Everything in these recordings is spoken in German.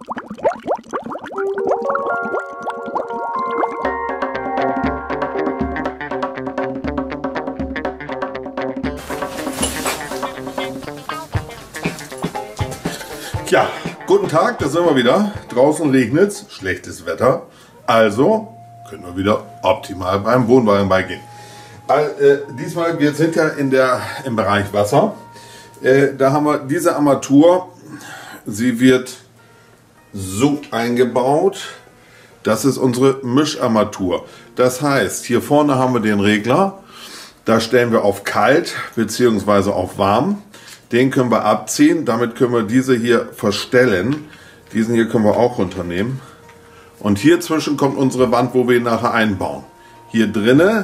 Ja, guten Tag, da sind wir wieder. Draußen regnet es, schlechtes Wetter. Also können wir wieder optimal beim Wohnwagen beigehen. Diesmal, wir sind ja im Bereich Wasser. Da haben wir diese Armatur. Sie wird so eingebaut. Das ist unsere Mischarmatur. Das heißt, hier vorne haben wir den Regler. Da stellen wir auf kalt bzw. auf warm. Den können wir abziehen, damit können wir diese hier verstellen. Diesen hier können wir auch runternehmen. Und hier zwischen kommt unsere Wand, wo wir ihn nachher einbauen. Hier drinne,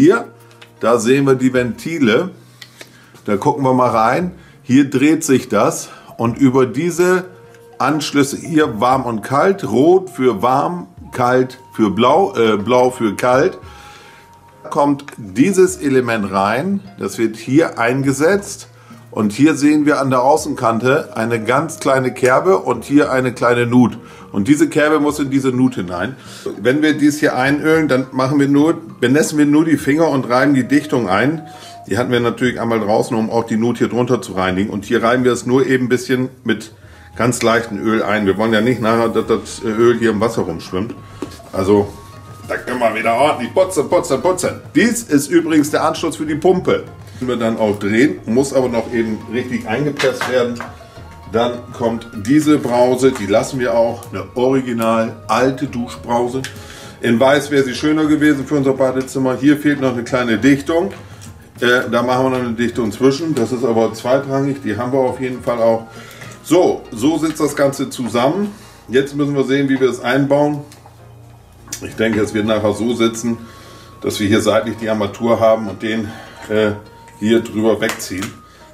da sehen wir die Ventile. Da gucken wir mal rein. Hier dreht sich das und über diese Anschlüsse hier warm und kalt, rot für warm, kalt für blau, blau für kalt, kommt dieses Element rein. Das wird hier eingesetzt. Und hier sehen wir an der Außenkante eine ganz kleine Kerbe und hier eine kleine Nut. Und diese Kerbe muss in diese Nut hinein. Wenn wir dies hier einölen, dann benässen wir nur die Finger und reiben die Dichtung ein. Die hatten wir natürlich einmal draußen, um auch die Nut hier drunter zu reinigen. Und hier reiben wir es nur eben ein bisschen mit ganz leichtem Öl ein. Wir wollen ja nicht nachher, dass das Öl hier im Wasser rumschwimmt. Also, da können wir wieder ordentlich putzen. Dies ist übrigens der Anschluss für die Pumpe. Wir dann auch drehen, muss aber noch eben richtig eingepresst werden. Dann kommt diese Brause, die lassen wir auch, eine original alte Duschbrause. In weiß wäre sie schöner gewesen für unser Badezimmer. Hier fehlt noch eine kleine Dichtung. Da machen wir noch eine Dichtung zwischen. Das ist aber zweitrangig, die haben wir auf jeden Fall auch. So sitzt das Ganze zusammen. Jetzt müssen wir sehen, wie wir es einbauen. Ich denke, es wird nachher so sitzen, dass wir hier seitlich die Armatur haben und den hier drüber wegziehen.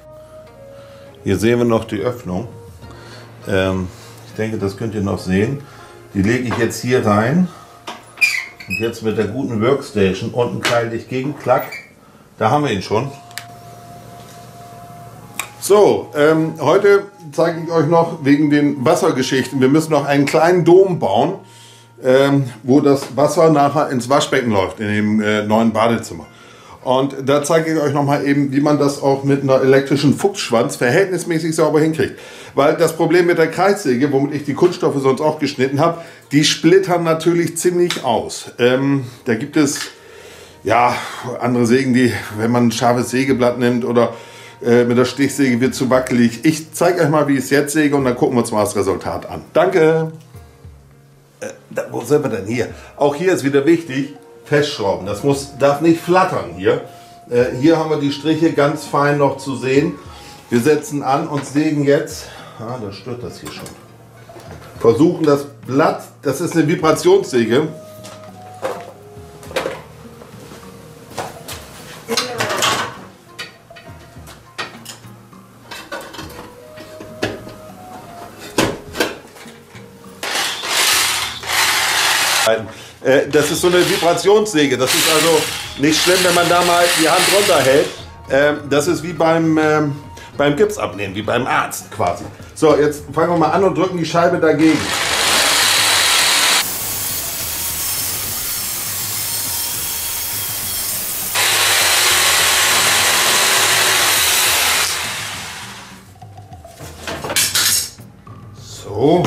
Hier sehen wir noch die Öffnung. Ich denke, das könnt ihr noch sehen. Die lege ich jetzt hier rein. Und jetzt mit der guten Workstation unten keile ich gegen, klack. Da haben wir ihn schon. So, heute zeige ich euch noch wegen den Wassergeschichten. Wir müssen noch einen kleinen Dom bauen, wo das Wasser nachher ins Waschbecken läuft, in dem neuen Badezimmer. Und da zeige ich euch nochmal eben, wie man das auch mit einer elektrischen Fuchsschwanz verhältnismäßig sauber hinkriegt. Weil das Problem mit der Kreissäge, womit ich die Kunststoffe sonst auch geschnitten habe, die splittern natürlich ziemlich aus. Da gibt es ja andere Sägen, die, wenn man ein scharfes Sägeblatt nimmt oder mit der Stichsäge wird zu wackelig. Ich zeige euch mal, wie ich es jetzt säge und dann gucken wir uns mal das Resultat an. Danke! Wo sind wir denn hier? Auch hier ist wieder wichtig, festschrauben. Das darf nicht flattern hier. Hier haben wir die Striche ganz fein noch zu sehen. Wir setzen an und sägen jetzt, da stört das hier schon. Versuchen das Blatt, das ist eine Vibrationssäge. Das ist so eine Vibrationssäge. Das ist also nicht schlimm, wenn man da mal die Hand runterhält. Das ist wie beim Gips abnehmen, wie beim Arzt quasi. So, jetzt fangen wir mal an und drücken die Scheibe dagegen. So.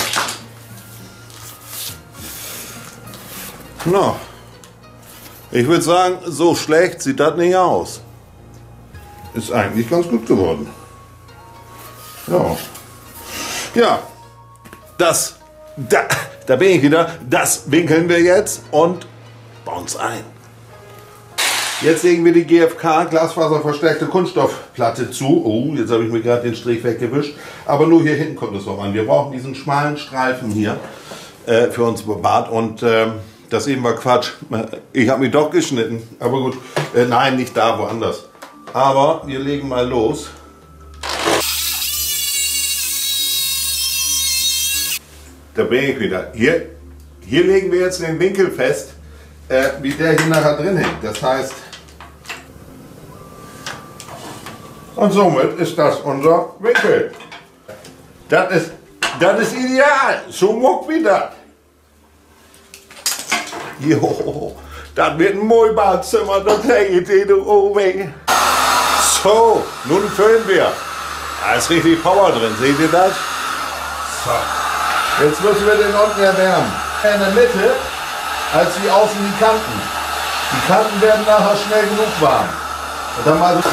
Na, ich würde sagen, so schlecht sieht das nicht aus. Ist eigentlich ganz gut geworden. Ja. Ja, da bin ich wieder. Das winkeln wir jetzt und bauen es ein. Jetzt legen wir die GFK, glasfaserverstärkte Kunststoffplatte zu. Oh, jetzt habe ich mir gerade den Strich weggewischt. Aber nur hier hinten kommt es noch an. Wir brauchen diesen schmalen Streifen hier für unser Bad und das eben war Quatsch. Ich habe mich doch geschnitten. Aber gut, nein, nicht da, woanders. Aber wir legen mal los. Da bin ich wieder. Hier legen wir jetzt den Winkel fest, wie der hier nachher drin hängt. Das heißt, und somit ist das unser Winkel. Das ist Das ist ideal. So muck wie das. Jo, das wird ein Mullbadzimmer, das hängt in der Oben. So, nun füllen wir. Da ist richtig Power drin, seht ihr das? So. Jetzt müssen wir den unten erwärmen. In der Mitte, als wie außen die Kanten. Die Kanten werden nachher schnell genug warm. Und dann mal so.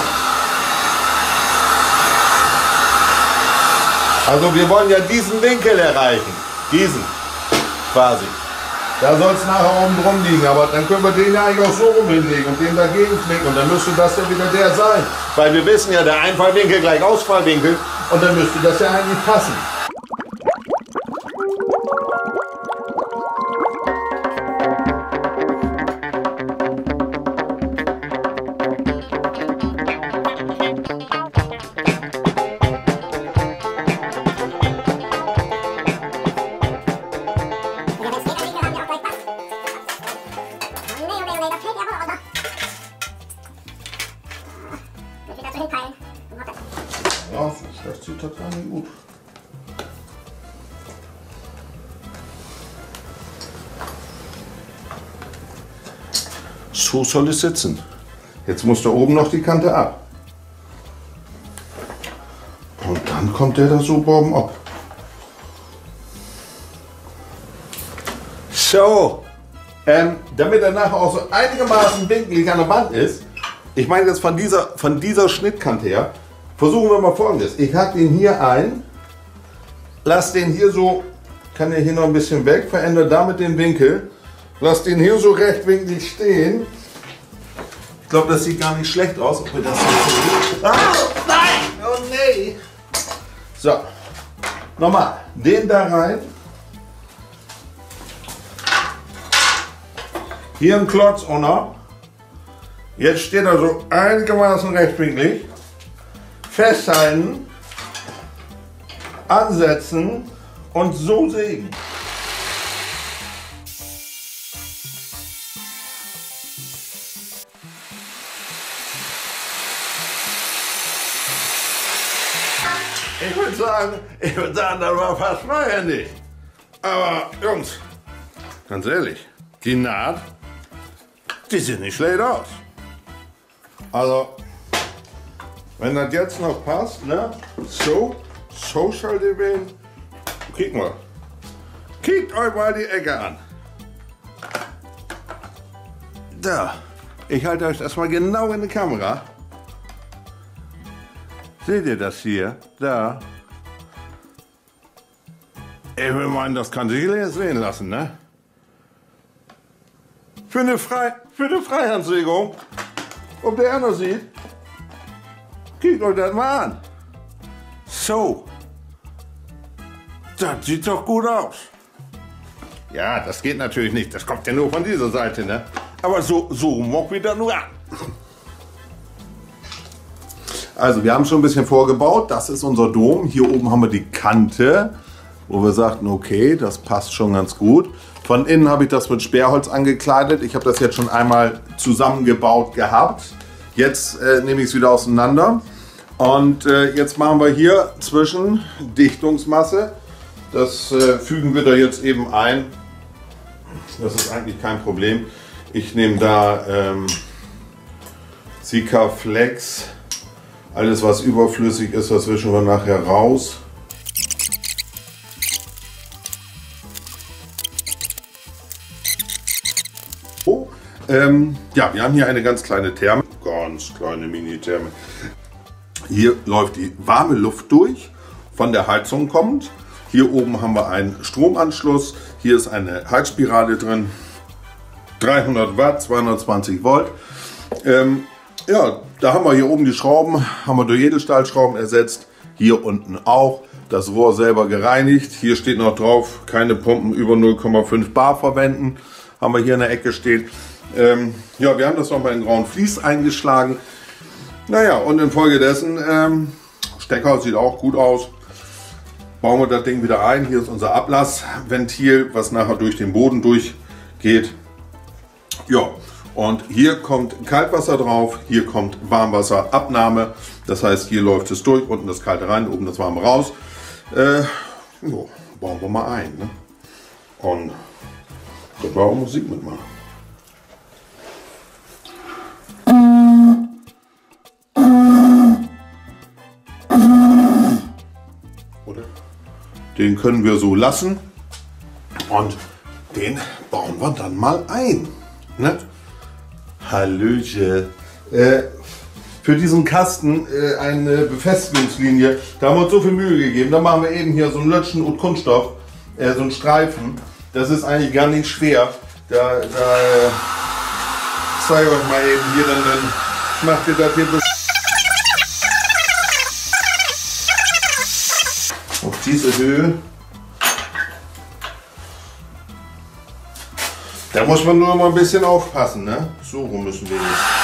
Also wir wollen ja diesen Winkel erreichen. Diesen. Quasi. Da soll es nachher oben drum liegen, aber dann können wir den ja eigentlich auch so rum hinlegen und den dagegen knicken und dann müsste das ja wieder der sein. Weil wir wissen ja, der Einfallwinkel gleich Ausfallwinkel und dann müsste das ja eigentlich passen. Ja, so schlecht sieht das gar nicht gut. So soll es sitzen. Jetzt muss da oben noch die Kante ab. Und dann kommt der da so oben ab. So, damit er nachher auch so einigermaßen winkelig an der Wand ist, ich meine jetzt von dieser Schnittkante her, versuchen wir mal Folgendes. Ich hack den hier ein, lass den hier so, kann der hier noch ein bisschen weg, verändere damit den Winkel, lass den hier so rechtwinklig stehen. Ich glaube, das sieht gar nicht schlecht aus, ob wir das so ah, nein! Oh nee! So, nochmal, den da rein. Hier ein Klotz unter. Jetzt steht er so einigermaßen rechtwinklig. Festhalten, ansetzen und so sägen. Ich würde sagen, das war fast freihändig. Aber Jungs, ganz ehrlich, die Naht, die sieht nicht schlecht aus. Also, wenn das jetzt noch passt, ne? So soll die werden. Guck mal. Kickt euch mal die Ecke an. Da. Ich halte euch das mal genau in die Kamera. Seht ihr das hier? Da. Ich will meinen, das kann sich jeder sehen lassen, ne? Für eine Freihandsägung. Ob der einer sieht. Guckt euch das mal an. So. Das sieht doch gut aus. Ja, das geht natürlich nicht. Das kommt ja nur von dieser Seite, ne? Aber so mock wieder nur an. Also, wir haben schon ein bisschen vorgebaut. Das ist unser Dom. Hier oben haben wir die Kante, wo wir sagten, okay, das passt schon ganz gut. Von innen habe ich das mit Sperrholz angekleidet. Ich habe das jetzt schon einmal zusammengebaut gehabt. Jetzt nehme ich es wieder auseinander und jetzt machen wir hier zwischen Dichtungsmasse. Das fügen wir da jetzt eben ein. Das ist eigentlich kein Problem. Ich nehme da Sikaflex. Alles was überflüssig ist, das wischen wir nachher raus. Ja, wir haben hier eine ganz kleine Therme, ganz kleine Mini-Therme. Hier läuft die warme Luft durch, von der Heizung kommt. Hier oben haben wir einen Stromanschluss, hier ist eine Heizspirale drin, 300 Watt, 220 Volt. Ja, da haben wir hier oben die Schrauben, haben wir durch Edelstahlschrauben ersetzt, hier unten auch. Das Rohr selber gereinigt, hier steht noch drauf, keine Pumpen über 0,5 Bar verwenden, haben wir hier in der Ecke stehen. Ja, wir haben das nochmal in grauen Vlies eingeschlagen. Naja, und infolgedessen, Stecker sieht auch gut aus. Bauen wir das Ding wieder ein. Hier ist unser Ablassventil, was nachher durch den Boden durchgeht. Ja, und hier kommt Kaltwasser drauf, hier kommt Warmwasserabnahme. Das heißt, hier läuft es durch, unten das Kalte rein, oben das Warme raus. Jo, bauen wir mal ein. Ne? Und können wir auch Musik mitmachen. Oder? Den können wir so lassen und den bauen wir dann mal ein. Ne? Hallöchen. Für diesen Kasten eine Befestigungslinie. Da haben wir uns so viel Mühe gegeben. Da machen wir eben hier so einen Lötschen und Kunststoff, so einen Streifen. Das ist eigentlich gar nicht schwer. Da zeige ich euch mal eben hier, dann macht ihr das hier auf diese Höhe. Da muss man nur mal ein bisschen aufpassen, ne? So rum müssen wir jetzt.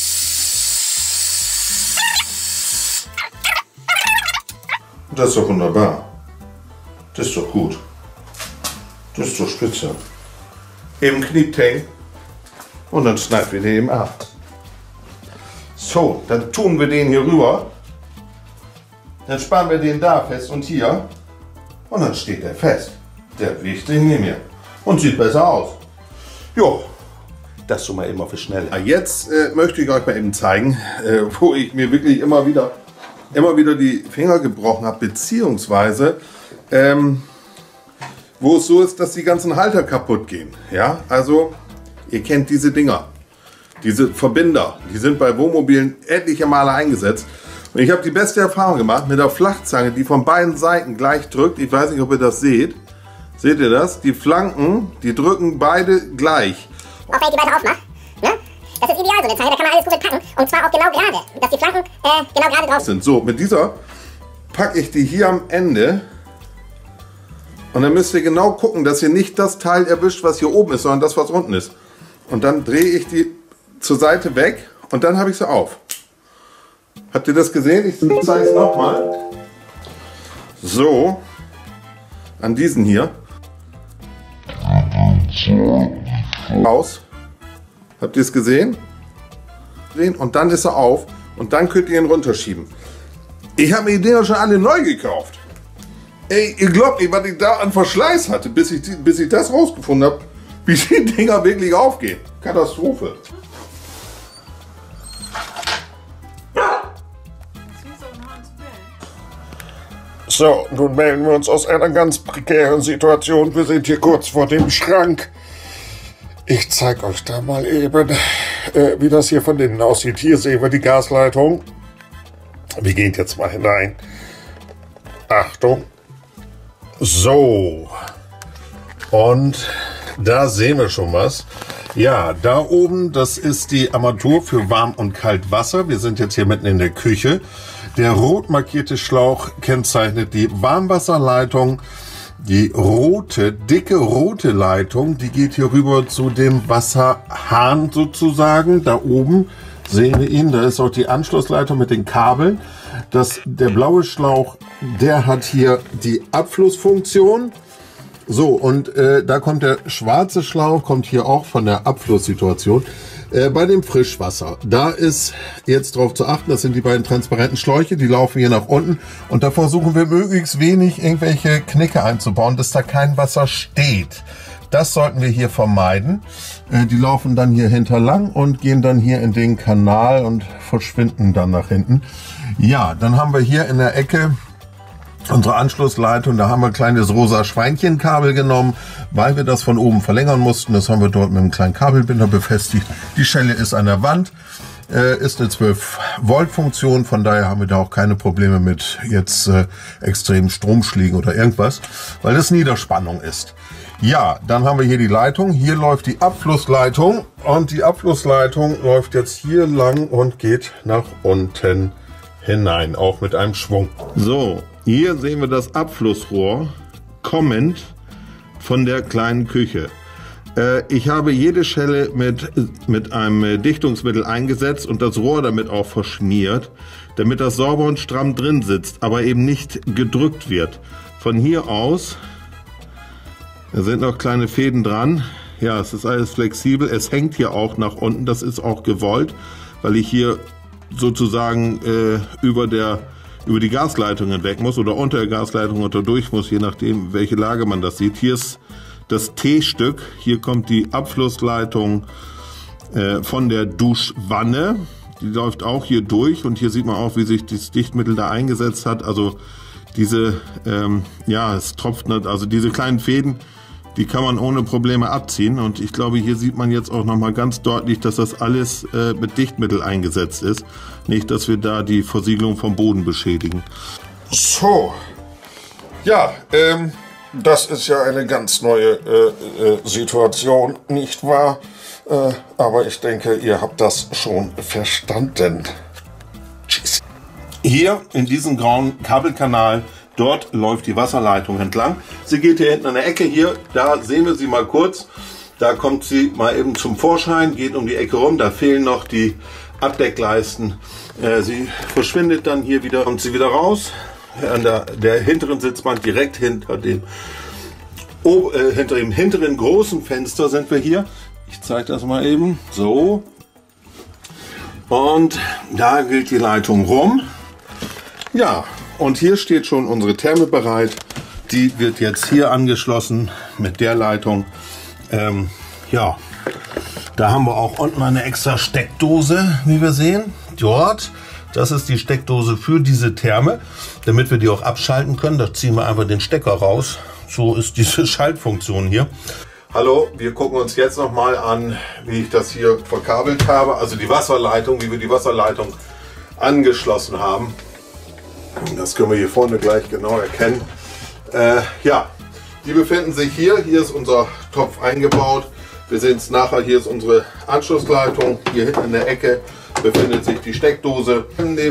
Das ist doch wunderbar. Das ist doch gut. Das ist doch spitze. Eben Knieptang. Und dann schneiden wir den eben ab. So, dann tun wir den hier rüber. Dann spannen wir den da fest und hier. Und dann steht der fest. Der wiegt sich nicht mehr. Und sieht besser aus. Jo, das schon mal eben auf die Schnelle. Jetzt möchte ich euch mal eben zeigen, wo ich mir wirklich immer wieder die Finger gebrochen habe, beziehungsweise wo es so ist, dass die ganzen Halter kaputt gehen. Ja, also ihr kennt diese Dinger, diese Verbinder, die sind bei Wohnmobilen etliche Male eingesetzt. Und ich habe die beste Erfahrung gemacht mit der Flachzange, die von beiden Seiten gleich drückt. Ich weiß nicht, ob ihr das seht. Seht ihr das? Die Flanken, die drücken beide gleich. Auch wenn ich die weiter aufmache, ne? Das ist ideal so eine Zange, da kann man alles gut packen. Und zwar auch genau gerade, dass die Flanken genau gerade drauf sind. So, mit dieser packe ich die hier am Ende. Und dann müsst ihr genau gucken, dass ihr nicht das Teil erwischt, was hier oben ist, sondern das, was unten ist. Und dann drehe ich die zur Seite weg und dann habe ich sie auf. Habt ihr das gesehen? Ich zeige es nochmal. So, an diesen hier. Aus. Habt ihr es gesehen? Und dann ist er auf und dann könnt ihr ihn runterschieben. Ich habe mir die Dinger schon alle neu gekauft. Ey, ihr glaubt nicht, was ich da an Verschleiß hatte, bis ich das rausgefunden habe, wie die Dinger wirklich aufgehen. Katastrophe. So, nun melden wir uns aus einer ganz prekären Situation. Wir sind hier kurz vor dem Schrank. Ich zeige euch da mal eben, wie das hier von innen aussieht. Hier sehen wir die Gasleitung. Wir gehen jetzt mal hinein. Achtung. So. Und da sehen wir schon was. Ja, da oben, das ist die Armatur für Warm- und Kaltwasser. Wir sind jetzt hier mitten in der Küche. Der rot markierte Schlauch kennzeichnet die Warmwasserleitung. Die rote, dicke rote Leitung, die geht hier rüber zu dem Wasserhahn sozusagen. Da oben sehen wir ihn, da ist auch die Anschlussleitung mit den Kabeln. Der blaue Schlauch, der hat hier die Abflussfunktion. So, und da kommt der schwarze Schlauch, kommt hier auch von der Abflusssituation. Bei dem Frischwasser, da ist jetzt darauf zu achten, das sind die beiden transparenten Schläuche, die laufen hier nach unten. Und da versuchen wir möglichst wenig irgendwelche Knicke einzubauen, dass da kein Wasser steht. Das sollten wir hier vermeiden. Die laufen dann hier hinterlang und gehen dann hier in den Kanal und verschwinden dann nach hinten. Ja, dann haben wir hier in der Ecke unsere Anschlussleitung, da haben wir ein kleines rosa Schweinchenkabel genommen, weil wir das von oben verlängern mussten. Das haben wir dort mit einem kleinen Kabelbinder befestigt. Die Schelle ist an der Wand, ist eine 12-Volt-Funktion, von daher haben wir da auch keine Probleme mit jetzt extremen Stromschlägen oder irgendwas, weil das Niederspannung ist. Ja, dann haben wir hier die Leitung. Hier läuft die Abflussleitung und die Abflussleitung läuft jetzt hier lang und geht nach unten hinein, auch mit einem Schwung. So. Hier sehen wir das Abflussrohr kommend von der kleinen Küche. Ich habe jede Schelle mit einem Dichtungsmittel eingesetzt und das Rohr damit auch verschmiert, damit das sauber und stramm drin sitzt, aber eben nicht gedrückt wird. Von hier aus, da sind noch kleine Fäden dran. Ja, es ist alles flexibel. Es hängt hier auch nach unten, das ist auch gewollt, weil ich hier sozusagen über der über die Gasleitung hinweg muss oder unter der Gasleitung unter durch muss, je nachdem, welche Lage man das sieht. Hier ist das T-Stück, hier kommt die Abflussleitung von der Duschwanne. Die läuft auch hier durch und hier sieht man auch, wie sich das Dichtmittel da eingesetzt hat. Also diese, ja, es tropft nicht, also diese kleinen Fäden, die kann man ohne Probleme abziehen. Und ich glaube, hier sieht man jetzt auch nochmal ganz deutlich, dass das alles mit Dichtmittel eingesetzt ist. Nicht, dass wir da die Versiegelung vom Boden beschädigen. So, ja, das ist ja eine ganz neue Situation, nicht wahr? Aber ich denke, ihr habt das schon verstanden. Tschüss. Hier in diesem grauen Kabelkanal, dort läuft die Wasserleitung entlang. Sie geht hier hinten an der Ecke hier, da sehen wir sie mal kurz. Da kommt sie mal eben zum Vorschein, geht um die Ecke rum, da fehlen noch die Abdeckleisten. Sie verschwindet dann hier wieder, kommt sie wieder raus. An der hinteren Sitzbank, direkt hinter dem hinteren großen Fenster sind wir hier. Ich zeige das mal eben. So. Und da geht die Leitung rum. Ja, und hier steht schon unsere Therme bereit. Die wird jetzt hier angeschlossen mit der Leitung. Ja, da haben wir auch unten eine extra Steckdose, wie wir sehen. Dort, das ist die Steckdose für diese Therme, damit wir die auch abschalten können. Da ziehen wir einfach den Stecker raus. So ist diese Schaltfunktion hier. Hallo, wir gucken uns jetzt noch mal an, wie ich das hier verkabelt habe. Also die Wasserleitung, wie wir die Wasserleitung angeschlossen haben. Das können wir hier vorne gleich genau erkennen. Ja, die befinden sich hier. Hier ist unser Topf eingebaut. Wir sehen es nachher. Hier ist unsere Anschlussleitung. Hier hinten in der Ecke befindet sich die Steckdose.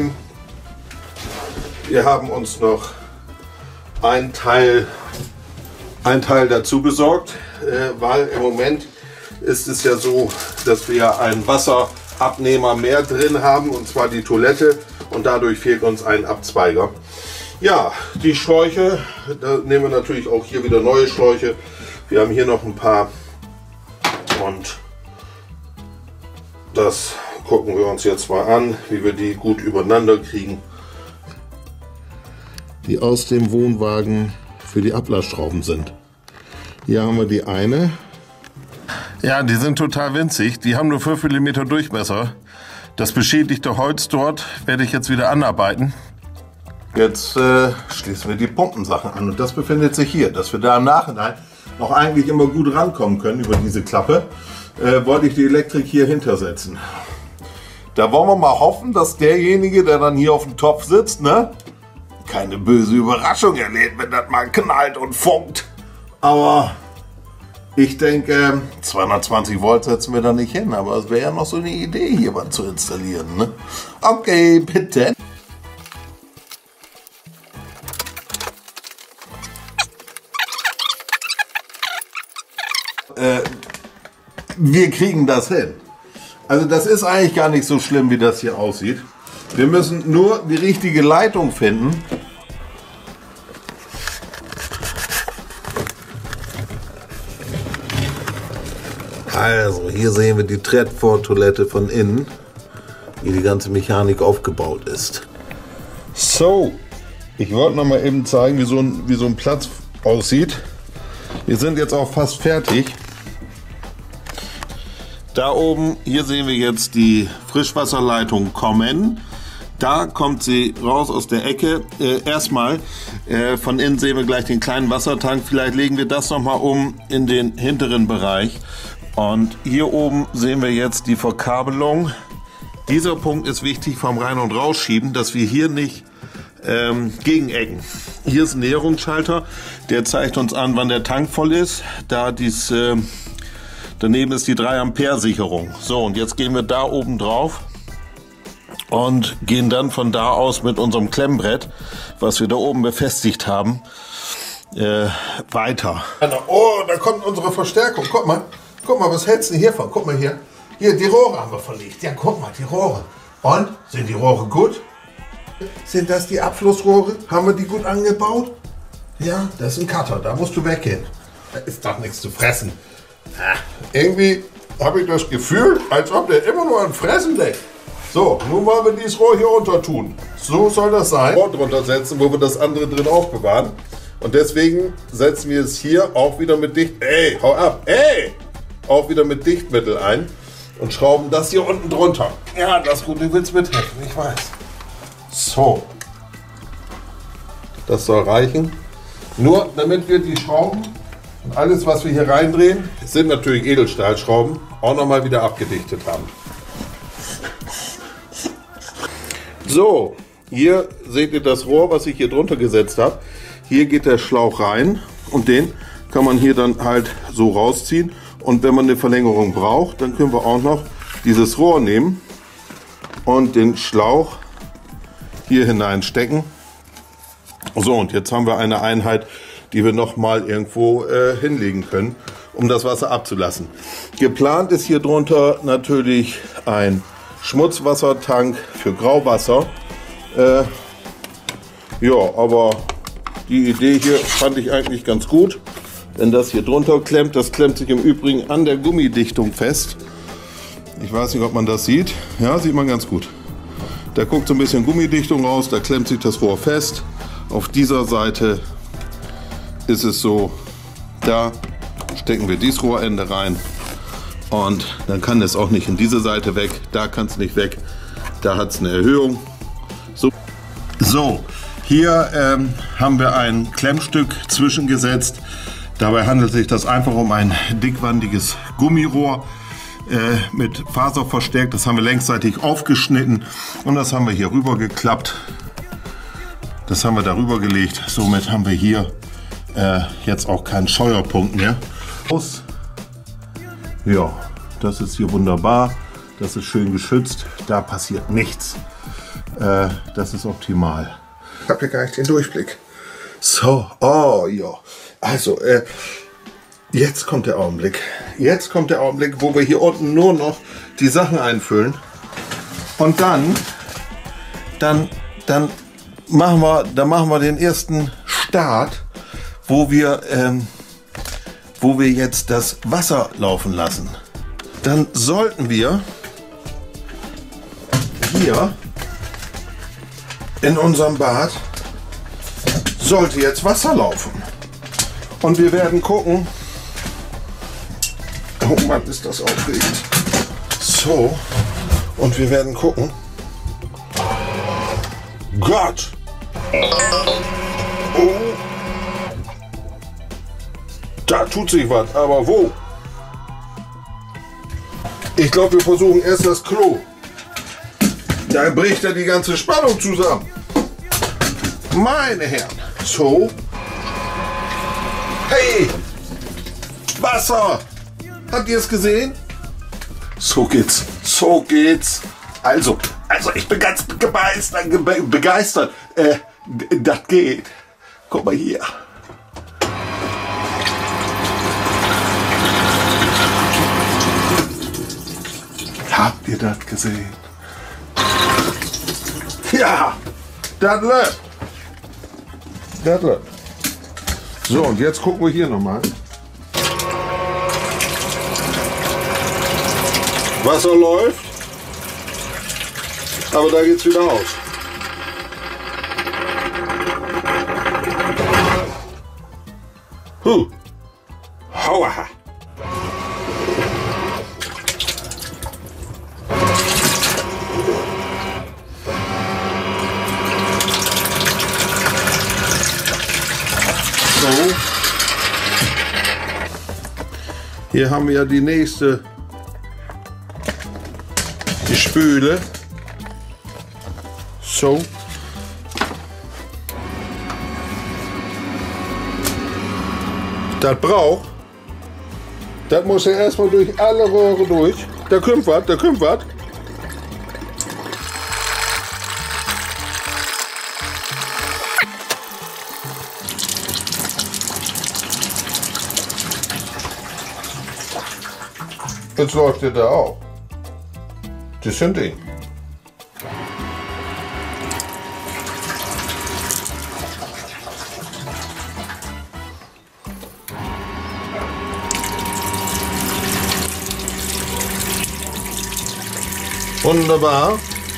Wir haben uns noch ein Teil dazu besorgt, weil im Moment ist es ja so, dass wir einen Wasserabnehmer mehr drin haben, und zwar die Toilette, und dadurch fehlt uns ein Abzweiger. Ja, die Schläuche, da nehmen wir natürlich auch hier wieder neue Schläuche. Wir haben hier noch ein paar und das gucken wir uns jetzt mal an, wie wir die gut übereinander kriegen. Die aus dem Wohnwagen für die Ablassschrauben sind. Hier haben wir die eine. Ja, die sind total winzig. Die haben nur 5 mm Durchmesser. Das beschädigte Holz dort werde ich jetzt wieder anarbeiten. Jetzt schließen wir die Pumpensachen an und das befindet sich hier. Dass wir da im Nachhinein noch eigentlich immer gut rankommen können über diese Klappe, wollte ich die Elektrik hier hintersetzen. Da wollen wir mal hoffen, dass derjenige, der dann hier auf dem Topf sitzt, ne, keine böse Überraschung erlebt, wenn das mal knallt und funkt. Aber ich denke, 220 Volt setzen wir da nicht hin, aber es wäre ja noch so eine Idee, hier was zu installieren, ne? Okay, bitte. Wir kriegen das hin. Also das ist eigentlich gar nicht so schlimm, wie das hier aussieht. Wir müssen nur die richtige Leitung finden. Also hier sehen wir die Tretford-Toilette von innen, wie die ganze Mechanik aufgebaut ist. So, ich wollte noch mal eben zeigen, wie so ein Platz aussieht. Wir sind jetzt auch fast fertig. Da oben, hier sehen wir jetzt die Frischwasserleitung kommen. Da kommt sie raus aus der Ecke. Erstmal, von innen sehen wir gleich den kleinen Wassertank. Vielleicht legen wir das nochmal um in den hinteren Bereich. Und hier oben sehen wir jetzt die Verkabelung. Dieser Punkt ist wichtig vom Rein- und Rausschieben, dass wir hier nicht gegenecken. Hier ist ein Näherungsschalter, der zeigt uns an, wann der Tank voll ist. Daneben ist die 3 Ampere Sicherung. So, und jetzt gehen wir da oben drauf und gehen dann von da aus mit unserem Klemmbrett, was wir da oben befestigt haben, weiter. Oh, da kommt unsere Verstärkung. Guck mal, was hältst du hiervon? Guck mal hier. Hier, die Rohre haben wir verlegt. Ja, guck mal, die Rohre. Und? Sind die Rohre gut? Sind das die Abflussrohre? Haben wir die gut angebaut? Ja, das ist ein Cutter. Da musst du weggehen. Da ist doch nichts zu fressen. Irgendwie habe ich das Gefühl, als ob der immer nur an Fressen denkt. So, nun wollen wir dieses Rohr hier runter tun. So soll das sein. Rohr drunter setzen, wo wir das andere drin aufbewahren. Und deswegen setzen wir es hier auch wieder mit hau ab, auch wieder mit Dichtmittel ein und schrauben das hier unten drunter. Ja, das ist gut, du willst mithelfen, ich weiß. So. Das soll reichen. Nur damit wir die Schrauben und alles, was wir hier reindrehen, sind natürlich Edelstahlschrauben, auch nochmal wieder abgedichtet haben. So, hier seht ihr das Rohr, was ich hier drunter gesetzt habe. Hier geht der Schlauch rein und den kann man hier dann halt so rausziehen. Und wenn man eine Verlängerung braucht, dann können wir auch noch dieses Rohr nehmen und den Schlauch hier hineinstecken. So, und jetzt haben wir eine Einheit, die wir noch mal irgendwo hinlegen können, um das Wasser abzulassen. Geplant ist hier drunter natürlich ein Schmutzwassertank für Grauwasser. Ja, aber die Idee hier fand ich eigentlich ganz gut. Wenn das hier drunter klemmt, das klemmt sich im Übrigen an der Gummidichtung fest. Ich weiß nicht, ob man das sieht. Ja, sieht man ganz gut. Da guckt so ein bisschen Gummidichtung raus, da klemmt sich das Rohr fest. Auf dieser Seite ist es so, da stecken wir dieses Rohrende rein und dann kann es auch nicht in diese Seite weg, da kann es nicht weg, da hat es eine Erhöhung. So, hier haben wir ein Klemmstück zwischengesetzt. Dabei handelt sich das einfach um ein dickwandiges Gummirohr mit Faser verstärkt. Das haben wir längsseitig aufgeschnitten und das haben wir hier rüber geklappt. Das haben wir darüber gelegt. Somit haben wir hier jetzt auch keinen Scheuerpunkt mehr. Ja, das ist hier wunderbar. Das ist schön geschützt. Da passiert nichts. Das ist optimal. Ich habe hier gar nicht den Durchblick. So, oh ja. Also, jetzt kommt der Augenblick. Jetzt kommt der Augenblick, wo wir hier unten nur noch die Sachen einfüllen. Und dann machen wir den ersten Start, wo wir jetzt das Wasser laufen lassen. Dann sollten wir hier in unserem Bad sollte jetzt Wasser laufen. Und wir werden gucken. Oh Mann, ist das aufregend. So. Und wir werden gucken. Gott! Oh! Da tut sich was, aber wo? Ich glaube, wir versuchen erst das Klo. Da bricht ja die ganze Spannung zusammen. Meine Herren. So. Hey! Wasser! Habt ihr es gesehen? So geht's. So geht's. Also ich bin ganz begeistert. Das geht. Guck mal hier. Habt ihr das gesehen? Ja, das läuft. Das läuft. So, und jetzt gucken wir hier nochmal. Wasser läuft. Aber da geht's wieder aus. Aua. So. Hier haben wir ja die nächste, die Spüle. So. Das braucht. Das muss ja erstmal durch alle Rohre durch. Da kommt was, da kommt was. Jetzt läuft der da auch. Das ist ein Ding. Wunderbar.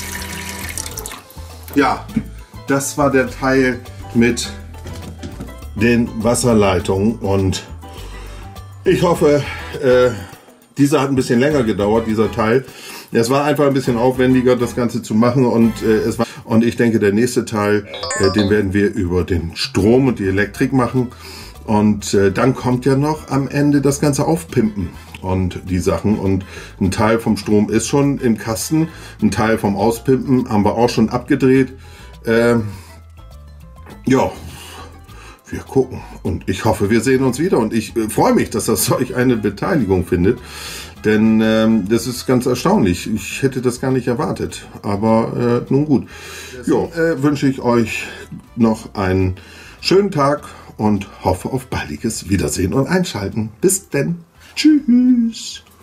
Ja, das war der Teil mit den Wasserleitungen und ich hoffe, dieser hat ein bisschen länger gedauert, dieser Teil. Es war einfach ein bisschen aufwendiger, das Ganze zu machen und ich denke, der nächste Teil, den werden wir über den Strom und die Elektrik machen und dann kommt ja noch am Ende das Ganze aufpimpen und die Sachen und ein Teil vom Strom ist schon im Kasten, ein Teil vom Auspimpen haben wir auch schon abgedreht. Ja, wir gucken und ich hoffe, wir sehen uns wieder und ich freue mich, dass das solch eine Beteiligung findet, denn das ist ganz erstaunlich. Ich hätte das gar nicht erwartet, aber nun gut. Jo, wünsche ich euch noch einen schönen Tag und hoffe auf baldiges Wiedersehen und Einschalten. Bis denn. Tschüss.